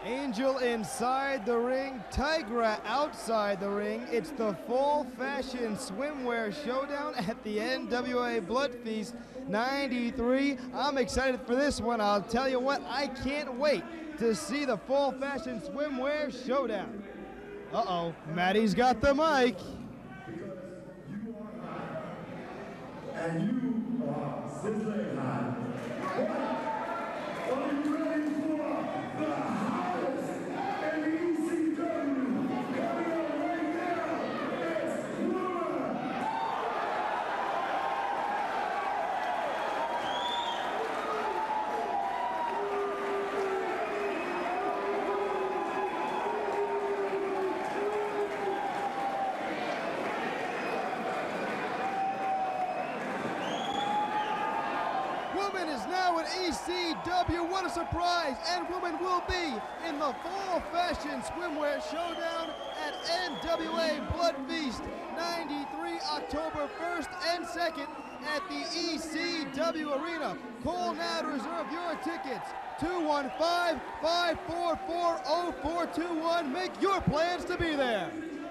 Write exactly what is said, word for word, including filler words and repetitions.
Angel inside the ring, Tigra outside the ring. It's the full fashion swimwear showdown at the N W A Blood Feast ninety-three. I'm excited for this one. I'll tell you what, I can't wait to see the full fashion swimwear showdown. Uh-oh, Maddie's got the mic. And you are sizzling hot. Are you ready for the hottest in the E C W? Coming up right now, it's Beulah. Woman is now at E C W, what a surprise, and woman will be in the full fashion swimwear showdown at N W A Blood Feast ninety-three, October first and second at the E C W Arena. Call now to reserve your tickets, two one five, five four four, zero four two one. Make your plans to be there.